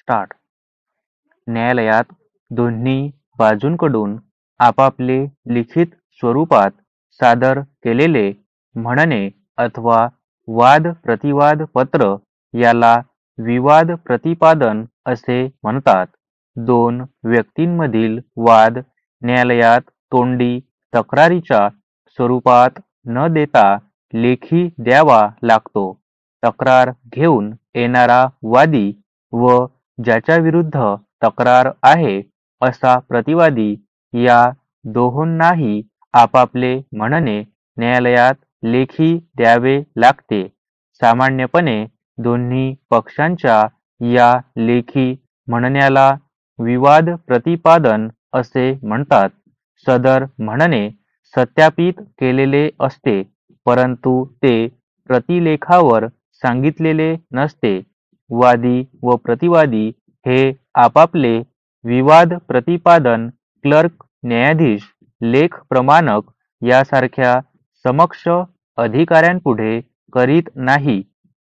Start. न्यायालयात दोन्ही बाजूंकडून आपापले लिखित स्वरूपात सादर केलेले म्हणणे अथवा वाद प्रतिवाद पत्र याला विवाद प्रतिपादन असे म्हणतात. दोन व्यक्तींमधील वाद न्यायालयात तोंडी तक्रारीच्या स्वरूपात न देता लेखी द्यावा लागतो. तक्रार घेऊन येणारा वादी व ज्याच्या विरुद्ध तक्रार आहे असा प्रतिवादी या दोहोंनाही आपापले म्हणणे न्यायालयात लेखी द्यावे लागते. सामान्यपणे दोन्ही पक्षांच्या या लेखी म्हणण्याला विवाद प्रतिपादन असे म्हणतात. सदर म्हणणे सत्यापित केलेले असते, परंतु ते प्रतिलेखावर सांगितलेले नसते. वादी व प्रतिवादी हे आपापले विवाद प्रतिपादन क्लर्क, न्यायाधीश, लेख प्रमाणक यासारख्या समक्ष अधिकाऱ्यांपुढे करीत नाही.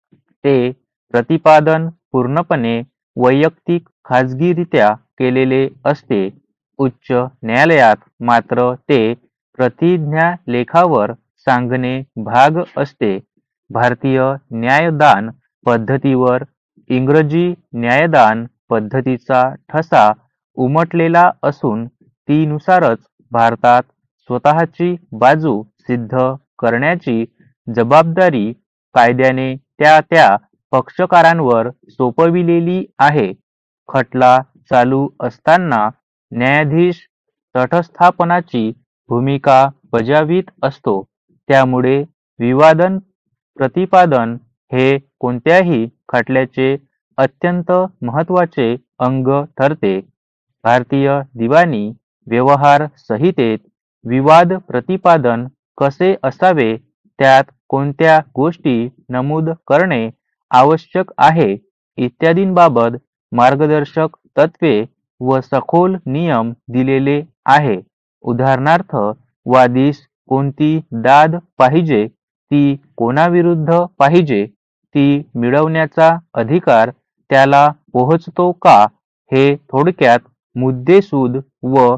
ते प्रतिपादन पूर्णपणे वैयक्तिक खाजगीरित्या केलेले असते. उच्च न्यायालयात मात्र ते प्रतिज्ञालेखावर सांगणे भाग असते. भारतीय न्यायदान पद्धतीवर इंग्रजी न्यायदान पद्धतीचा ठसा उमटलेला असून तीनुसारच भारतात स्वतःची बाजू सिद्ध करण्याची जबाबदारी कायद्याने त्या त्या पक्षकारांवर सोपविलेली आहे. खटला चालू असताना न्यायाधीश तटस्थपणाची भूमिका बजावीत असतो. त्यामुळे विवादन प्रतिपादन हे कोणत्याही खटल्याचे अत्यंत महत्त्वाचे अंग ठरते. भारतीय दिवाणी व्यवहार संहितेत विवाद प्रतिपादन कसे असावे, त्यात कोणत्या गोष्टी नमूद करणे आवश्यक आहे इत्यादींबाबत मार्गदर्शक तत्त्वे व सखोल नियम दिलेले आहे. उदाहरणार्थ, वादीस कोणती दाद पाहिजे, ती कोणाविरुद्ध पाहिजे, ती मिळवण्याचा अधिकार त्याला पोहोचतो का, हे थोडक्यात मुद्देसूद व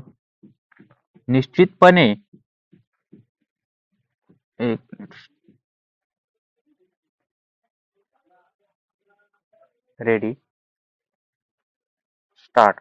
निश्चितपणे रेडी स्टार्ट.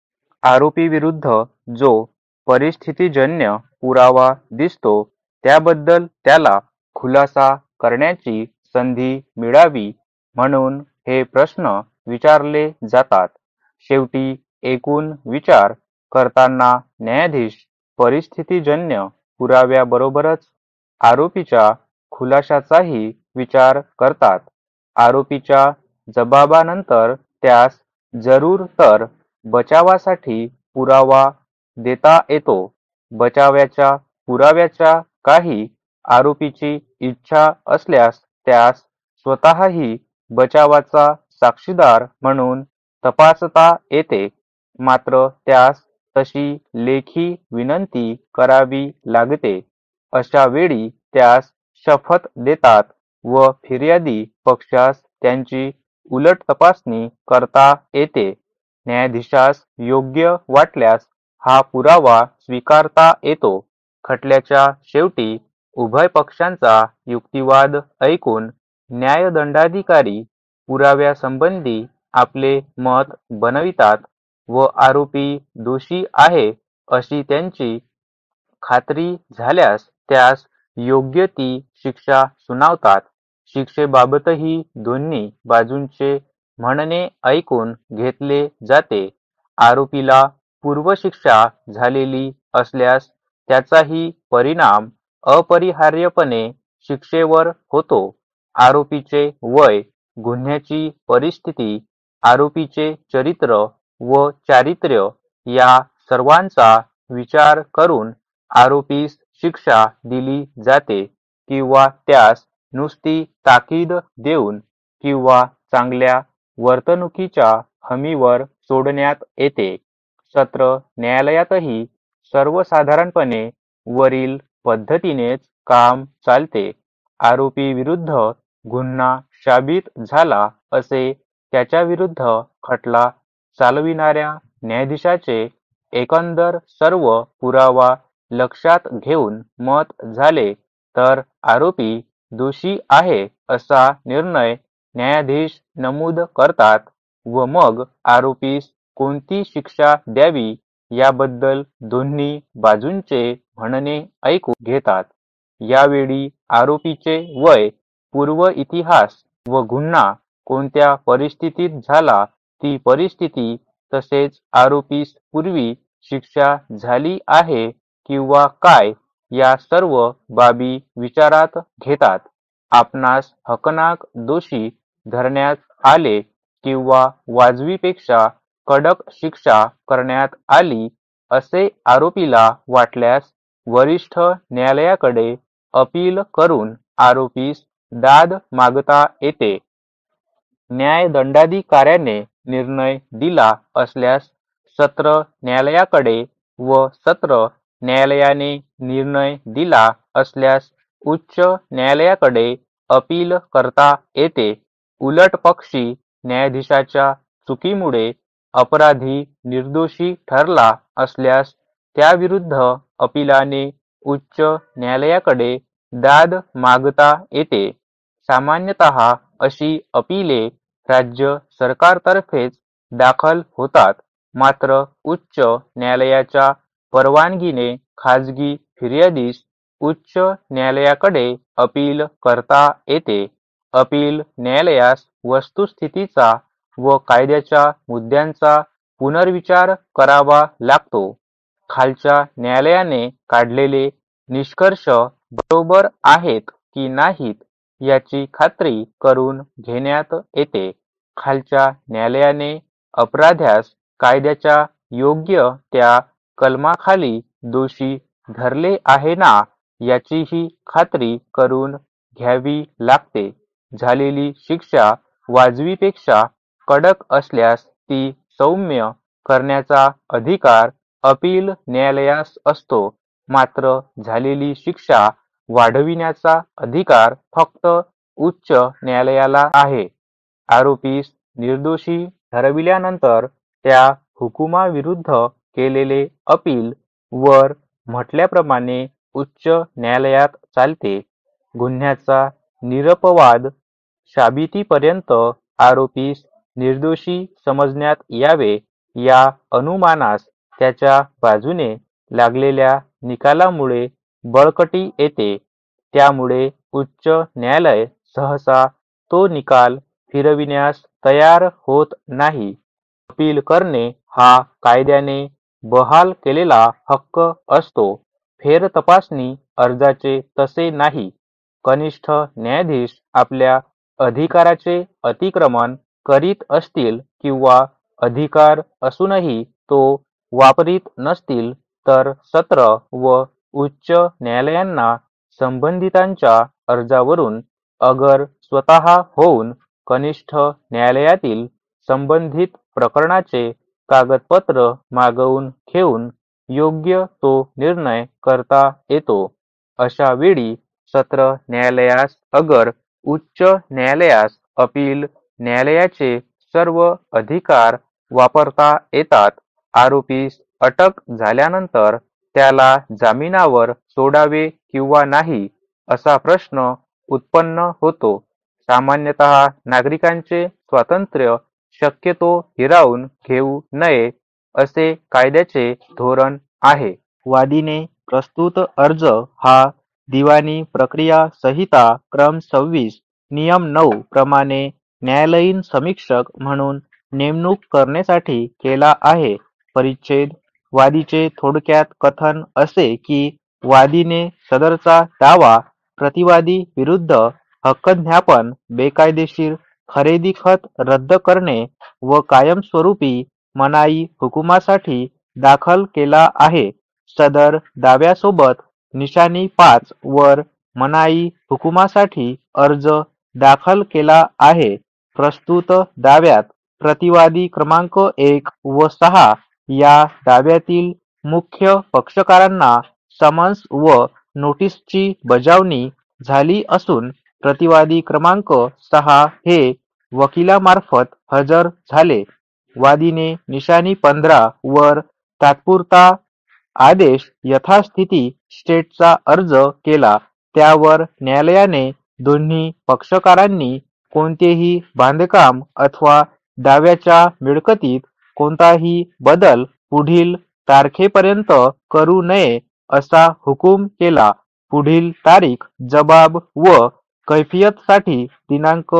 आरोपी विरुद्ध जो परिस्थितीजन्य पुरावा दिसतो त्याबद्दल त्याला खुलासा करण्याची संधी मिळावी म्हणून हे प्रश्न विचारले जातात. शेवटी एकूण विचार करताना न्यायाधीश परिस्थितीजन्य पुराव्याबरोबरच आरोपीच्या खुलाशाचाही विचार करतात. आरोपीच्या जबाबानंतर त्यास जरूर तर बचावासाठी पुरावा देता येतो. बचावाच्या पुराव्याच्या काही आरोपीची इच्छा असल्यास त्यास स्वतःही बचावाचा साक्षीदार म्हणून तपासता येते. मात्र त्यास तशी लेखी विनंती करावी लागते. अशा वेळी त्यास शपथ देतात व फिर्यादी पक्षास त्यांची उलट तपासणी करता येते. न्यायाधीशास योग्य वाटल्यास हा पुरावा स्वीकारता येतो. खटल्याच्या शेवटी उभय पक्षांचा युक्तिवाद ऐकून न्यायदंडाधिकारी पुराव्यासंबंधी आपले मत बनवितात व आरोपी दोषी आहे अशी त्यांची खात्री झाल्यास त्यास योग्य ती शिक्षा सुनावतात. शिक्षेबाबतही दोन्ही बाजूंचे म्हणणे ऐकून घेतले जाते. आरोपीला पूर्वशिक्षा झालेली असल्यास त्याचाही परिणाम अपरिहार्यपणे शिक्षेवर होतो. आरोपीचे वय, गुन्ह्याची परिस्थिती, आरोपीचे चरित्र व चारित्र्य या सर्वांचा विचार करून आरोपीस शिक्षा दिली जाते किंवा त्यास नुसती ताकीद देऊन किंवा चांगल्या वर्तणुकीच्या हमीवर सोडण्यात येते. सत्र न्यायालयातही सर्वसाधारणपणे वरील पद्धतीनेच काम चालते. आरोपी विरुद्ध गुन्हा साबित झाला असे त्याच्याविरुद्ध खटला चालविणाऱ्या न्यायाधीशाचे एकंदर सर्व पुरावा लक्षात घेऊन मत झाले तर आरोपी दोषी आहे असा निर्णय न्यायाधीश नमूद करतात व मग आरोपीस कोणती शिक्षा द्यावी याबद्दल दोन्ही बाजूंचे म्हणणे ऐकून घेतात. यावेळी आरोपीचे वय, पूर्व इतिहास व गुन्हा कोणत्या परिस्थितीत झाला ती परिस्थिती तसेच आरोपीस पूर्वी शिक्षा झाली आहे किंवा काय या सर्व बाबी विचारात घेतात. आपणास हकनाक दोषी धरण्यात आले किंवा वाजवीपेक्षा कडक शिक्षा करण्यात आली असे आरोपीला वाटल्यास वरिष्ठ न्यायालयाकडे अपील करून आरोपीस दाद मागता येते. न्यायदंडाधिकाऱ्याने निर्णय दिला असल्यास सत्र न्यायालयाकडे व सत्र न्यायालयाने निर्णय दिला असल्यास उच्च न्यायालयाकडे अपील करता येते. उलटपक्षी न्यायाधीशाच्या चुकीमुळे अपराधी निर्दोषी ठरला असल्यास त्याविरुद्ध अपिलाने उच्च न्यायालयाकडे दाद मागता येते. सामान्यतः अशी अपीले राज्य सरकारतर्फेच दाखल होतात. मात्र उच्च न्यायालयाच्या परवानगीने खाजगी फिर्यादीस उच्च न्यायालयाकडे अपील करता येते. अपील न्यायालयास वस्तुस्थितीचा व कायद्याच्या मुद्द्यांचा पुनर्विचार करावा लागतो. खालच्या न्यायालयाने काढलेले निष्कर्ष बरोबर आहेत की नाहीत याची खात्री करून घेण्यात येते. खालच्या न्यायालयाने अपराध्यास कायद्याच्या योग्य त्या कलमाखाली दोषी धरले आहे ना याचीही खात्री करून घ्यावी लागते. झालेली शिक्षा वाजवीपेक्षा कडक असल्यास ती सौम्य करण्याचा अधिकार अपील न्यायालयास असतो. मात्र झालेली शिक्षा वाढविण्याचा अधिकार फक्त उच्च न्यायालयाला आहे. आरोपीस निर्दोषी ठरविल्यानंतर त्या हुकुमाविरुद्ध केलेले अपील वर म्हटल्याप्रमाणे उच्च न्यायालयात चालते. गुन्ह्याचा निरपवाद साबितीपर्यंत आरोपीस निर्दोषी समजण्यात यावे या अनुमानास त्याच्या बाजूने लागलेल्या निकालामुळे बळकटी येते. त्यामुळे उच्च न्यायालय सहसा तो निकाल फिरविण्यास तयार होत नाही. अपील करणे हा कायद्याने बहाल केलेला हक्क असतो. फेरतपासणी अर्जाचे तसे नाही. कनिष्ठ न्यायाधीश आपल्या अधिकाराचे अतिक्रमण करीत असतील किंवा अधिकार असूनही तो वापरीत नसतील तर सत्र व उच्च न्यायालयांना संबंधितांच्या अर्जावरून अगर स्वतः होऊन कनिष्ठ न्यायालयातील संबंधित प्रकरणाचे कागदपत्र मागवून घेऊन योग्य तो निर्णय करता येतो. अशा वेळी सत्र न्यायालयास अगर उच्च न्यायालयास अपील न्यायालयाचे सर्व अधिकार वापरता येतात. आरोपीस अटक झाल्यानंतर त्याला जामिनावर सोडावे किंवा नाही असा प्रश्न उत्पन्न होतो. सामान्यतः नागरिकांचे स्वातंत्र्य शक्यतो हिरावून घेऊ नये असे कायद्याचे धोरण आहे. वादीने प्रस्तुत अर्ज हा दिवाणी प्रक्रिया संहिता क्रम 26 नियम 9 प्रमाणे न्यायालयीन समीक्षक म्हणून नेमणूक करण्यासाठी केला आहे. परिच्छेद वादीचे थोडक्यात कथन असे की वादीने सदरचा दावा प्रतिवादी विरुद्ध हक्कज्ञापन, बेकायदेशीर खरेदी खत रद्द करणे व कायमस्वरूपी मनाई हुकुमासाठी दाखल केला आहे. सदर दाव्यासोबत निशाणी 5 वर मनाई हुकुमासाठी अर्ज दाखल केला आहे. प्रस्तुत दाव्यात प्रतिवादी क्रमांक 1 व 6 या दाव्यातील मुख्य पक्षकारांना समन्स व नोटीसची बजावणी झाली असून प्रतिवादी क्रमांक 6 हे वकिलामार्फत हजर झाले. वादीने निशाणी 15 वर तात्पुरता आदेश यथास्थिती स्टेटचा अर्ज केला. त्यावर न्यायालयाने दोन्ही पक्षकारांनी कोणतेही बांधकाम अथवा दाव्याच्या मिळकतीत कोणताही बदल पुढील तारखेपर्यंत करू नये असा हुकूम केला. पुढील तारीख जबाब व कैफियतसाठी दिनांक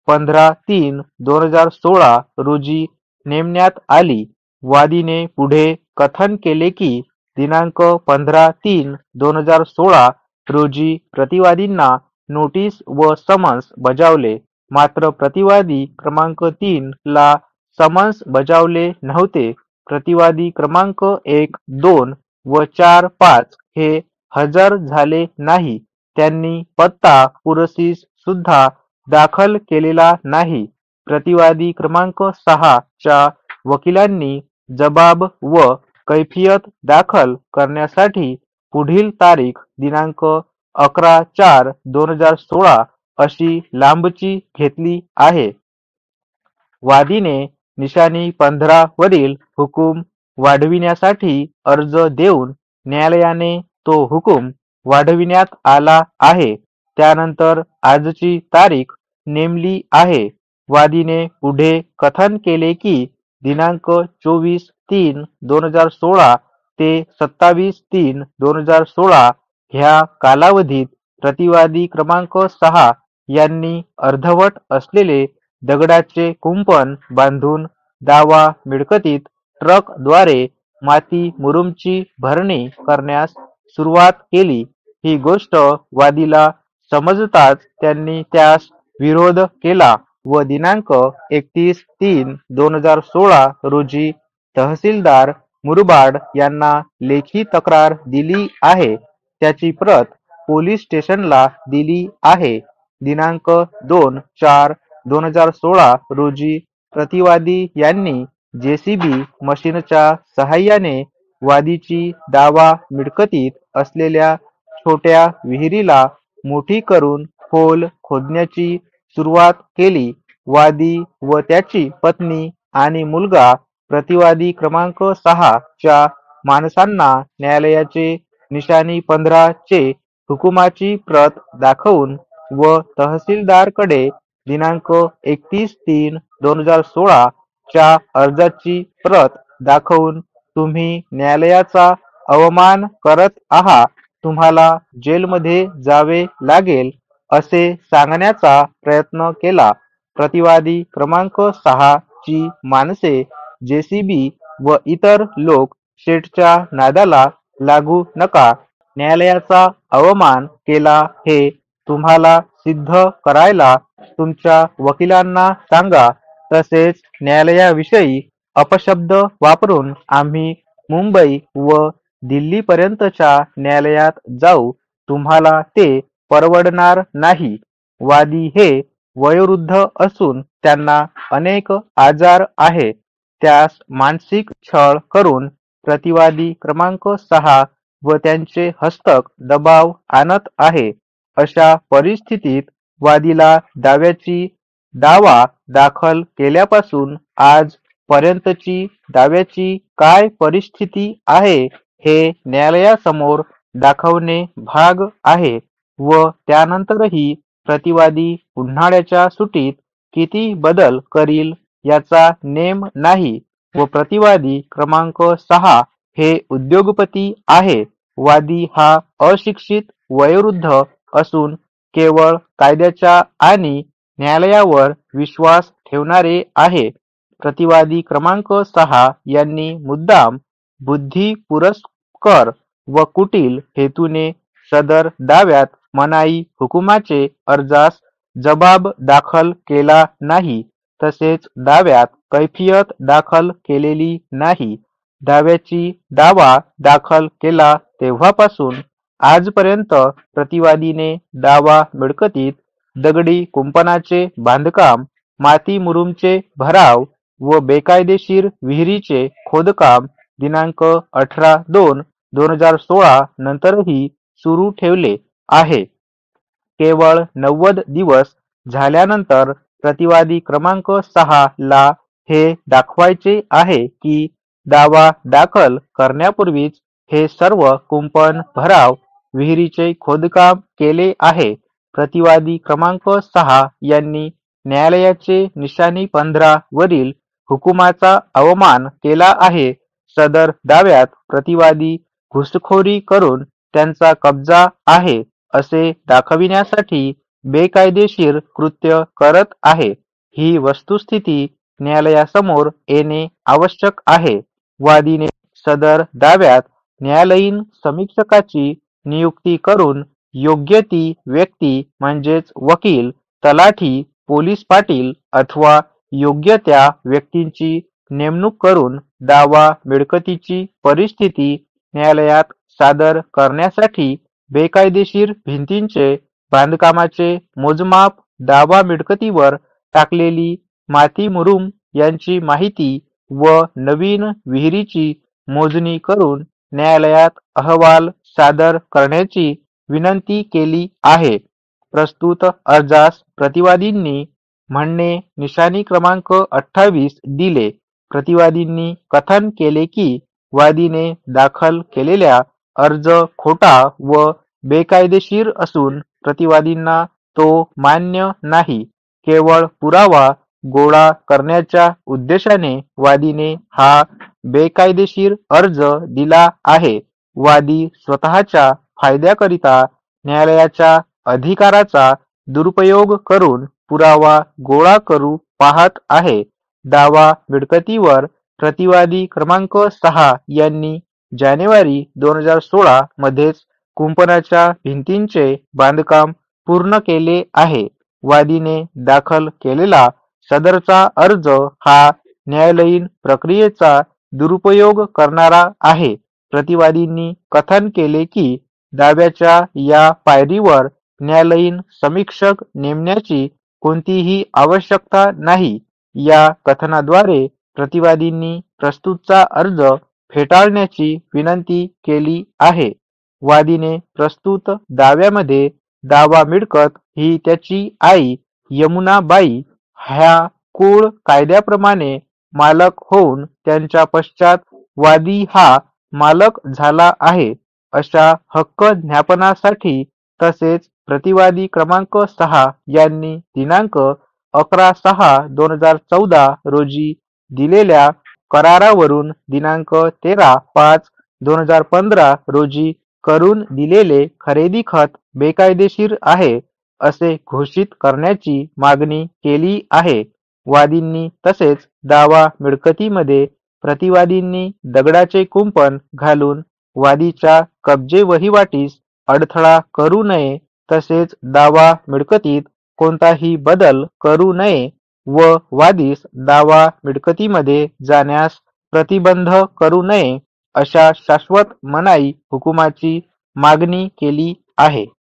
15/3/2016 रोजी नेमण्यात आली. वादीने पुढे कथन केले की दिनांक 15/3/2016 रोजी प्रतिवादींना नोटीस व समन्स बजावले, मात्र प्रतिवादी क्रमांक 3 ला समन्स बजावले नव्हते. प्रतिवादी क्रमांक 1, 2 व 4, 5 हे हजर झाले नाही. त्यांनी पत्ता पुरसीस सुद्धा दाखल केलेला नाही. प्रतिवादी क्रमांक 6 च्या वकिलांनी जबाब व कैफियत दाखल करण्यासाठी पुढील तारीख दिनांक 11/4/2016 अशी लांबची घेतली आहे. वादीने निशाणी 15 वरील हुकूम वाढविण्यासाठी अर्ज देऊन न्यायालयाने तो हुकूम वाढविण्यात आला आहे. त्यानंतर आजची तारीख नेमली आहे. वादीने पुढे कथन केले की दिनांक 24/3/2016 ते 27/3/2016 ह्या कालावधीत प्रतिवादी क्रमांक 6 यांनी अर्धवट असलेले दगडाचे कुंपण बांधून दावा मिळकतीत ट्रकद्वारे माती मुरुमची भरणी करण्यास सुरुवात केली. ही गोष्ट वादीला समजताच त्यांनी त्यास विरोध केला व दिनांक 31/3/2016 रोजी तहसीलदार मुरबाड यांना लेखी तक्रार दिली आहे. त्याची प्रत पोलीस स्टेशनला दिली आहे. दिनांक 2/4/2016 रोजी प्रतिवादी यांनी जेसीबी मशीनच्या सहाय्याने वादीची दावा मिळकतीत असलेल्या छोट्या विहिरीला मोठी करून खोल खोदण्याची सुरुवात केली. वादी व त्याची पत्नी आणि मुलगा प्रतिवादी क्रमांक 6 च्या माणसांना न्यायालयाचे निशाणी 15 चे हुकुमाची प्रत दाखवून व तहसीलदारकडे दिनांक 31/3/2016 च्या अर्जाची प्रत दाखवून तुम्ही न्यायालयाचा अवमान करत आहात, तुम्हाला जेलमध्ये जावे लागेल असे सांगण्याचा प्रयत्न केला. प्रतिवादी क्रमांक 6 ची माणसे जेसीबी व इतर लोक शेठच्या नादाला लागू नका, न्यायालयाचा अवमान केला हे तुम्हाला सिद्ध करायला तुमच्या वकिलांना सांगा. तसेच न्यायालयाविषयी अपशब्द वापरून आम्ही मुंबई व दिल्लीपर्यंतच्या न्यायालयात जाऊ, तुम्हाला ते परवडणार नाही. वादी हे वयोवृद्ध असून त्यांना अनेक आजार आहे. त्यास मानसिक छळ करून प्रतिवादी क्रमांक 6 व त्यांचे हस्तक दबाव आणत आहे. अशा परिस्थितीत वादीला दावा दाखल केल्यापासून आज पर्यंतची दाव्याची काय परिस्थिती आहे हे न्यायालयासमोर दाखवणे भाग आहे व त्यानंतरही प्रतिवादी उन्हाळ्याच्या सुटीत किती बदल करील याचा नेम नाही व प्रतिवादी क्रमांक 6 हे उद्योगपती आहे. वादी हा अशिक्षित वयोवृद्ध असून केवळ कायद्याच्या आणि न्यायालयावर विश्वास ठेवणारे आहे. प्रतिवादी क्रमांक 6 यांनी मुद्दाम बुद्धिपुरस्कर व कुटील हेतूने सदर दाव्यात मनाई हुकुमाचे अर्जास जबाब दाखल केला नाही. तसेच दाव्यात कैफियत दाखल केलेली नाही. दाव्याची दावा दाखल केला तेव्हापासून आजपर्यंत प्रतिवादीने दावा मिळकतीत दगडी कुंपणाचे बांधकाम, माती मुरुमचे भराव व बेकायदेशीर विहिरीचे खोदकाम दिनांक 18/2/2016 नंतरही सुरू ठेवले आहे. केवळ 90 दिवस झाल्यानंतर प्रतिवादी क्रमांक 6 ला हे दाखवायचे आहे की दावा दाखल करण्यापूर्वीच हे सर्व कुंपण भराव विहिरीचे खोदकाम केले आहे. प्रतिवादी क्रमांक 6 यांनी न्यायालयाचे निशाणी 15 वरील हुकुमाचा अवमान केला आहे. सदर दाव्यात प्रतिवादी घुसखोरी करून त्यांचा कब्जा आहे असे दाखविण्यासाठी बेकायदेशीर कृत्य करत आहे. ही वस्तुस्थिती न्यायालयासमोर येणे आवश्यक आहे. वादीने सदर दाव्यात न्यायालयीन समीक्षकाची नियुक्ती करून योग्य ती व्यक्ती म्हणजेच वकील, तलाठी, पोलीस पाटील अथवा योग्य त्या व्यक्तींची नेमणूक करून दावा मिळकतीची परिस्थिती न्यायालयात सादर करण्यासाठी बेकायदेशीर भिंतींचे बांधकामाचे मोजमाप, दावा मिळकतीवर टाकलेली माती मुरुम यांची माहिती व नवीन विहिरीची मोजणी करून न्यायालयात अहवाल सादर करण्याची विनंती केली आहे. प्रस्तुत अर्जास प्रतिवादींनी म्हणणे निशाणी क्रमांक 28 दिले. प्रतिवादींनी कथन केले की वादीने दाखल केलेला अर्ज खोटा व बेकायदेशीर असून प्रतिवादींना तो मान्य नाही. केवळ पुरावा गोळा करण्याच्या उद्देशाने वादीने हा बेकायदेशीर अर्ज दिला आहे. वादी स्वतःच्या फायद्याकरिता न्यायालयाच्या अधिकाराचा दुरुपयोग करून पुरावा गोळा करू पाहत आहे. दावा मिळकतीवर प्रतिवादी क्रमांक 6 यांनी जानेवारी 2016 मध्येच कुंपणाच्या भिंतींचे बांधकाम पूर्ण केले आहे. वादीने दाखल केलेला सदरचा अर्ज हा न्यायालयीन प्रक्रियेचा दुरुपयोग करणारा आहे. प्रतिवादींनी कथन केले की दाव्याच्या या पायरीवर न्यायालयीन समीक्षक नेमण्याची कोणतीही आवश्यकता नाही. या कथनाद्वारे प्रतिवादींनी प्रस्तुतचा अर्ज फेटाळण्याची विनंती केली आहे. वादीने प्रस्तुत दाव्यामध्ये दावा मिळकत ही त्याची आई यमुनाबाई ह्या कुळ कायद्याप्रमाणे मालक होऊन त्यांच्या पश्चात वादी हा मालक झाला आहे अशा हक्क ज्ञापनासाठी तसेच प्रतिवादी क्रमांक 6 यांनी दिनांक 11/6/2014 रोजी दिलेल्या करारावरून दिनांक 13/5/2015 रोजी करून दिलेले खरेदी खत बेकायदेशीर आहे असे घोषित करण्याची मागणी केली आहे. वादींनी तसेच दावा मिळकतीमध्ये प्रतिवादींनी दगडाचे कुंपण घालून वादीच्या कब्जे वहिवाटीस अडथळा करू नये तसेच दावा मिळकतीत कोणताही बदल करू नये व वादीस दावा मिळकतीमध्ये जाण्यास प्रतिबंध करू नये अशा शाश्वत मनाई हुकुमाची मागणी केली आहे.